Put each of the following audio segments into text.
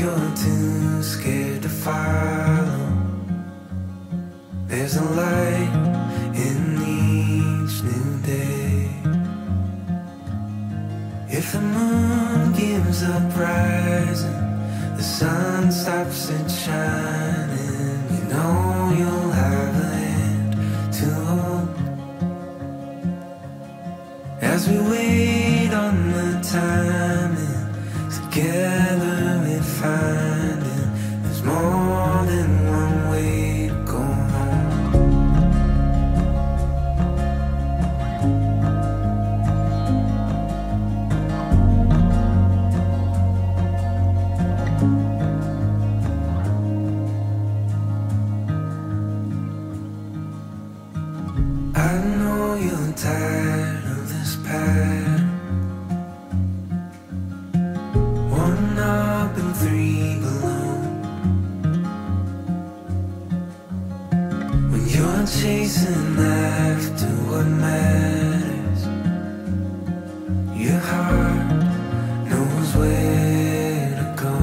you're too scared to follow, there's a light in each new day. If the moon gives up rising, the sun stops it shining, you know you'll have a hand to hold. As we wait on the timing, together we're finding there's more than one way to go home. I know you're tired of this pattern, one up and three below. When you're chasing after what matters, your heart knows where to go.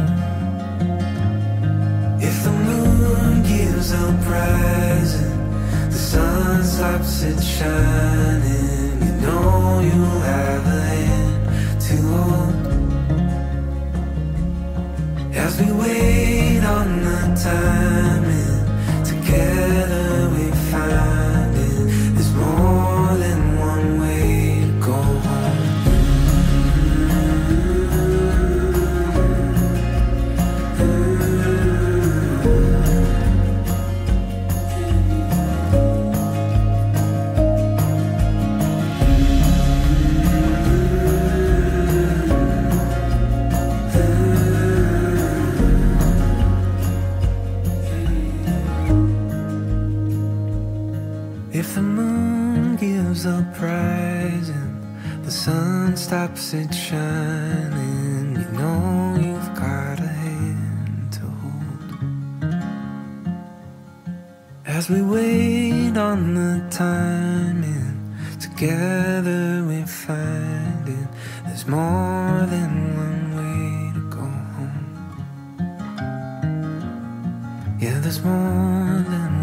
If the moon gives up rising, the sun stops it shining, you know you'll have a hand to hold. As we wait on the timing, together we find it, there's more than one way to go home. If the moon gives up rising, the sun stops it shining, you know you've got a hand to hold. As we wait on the timing, together we're finding there's more than one way to go home. Yeah, there's more than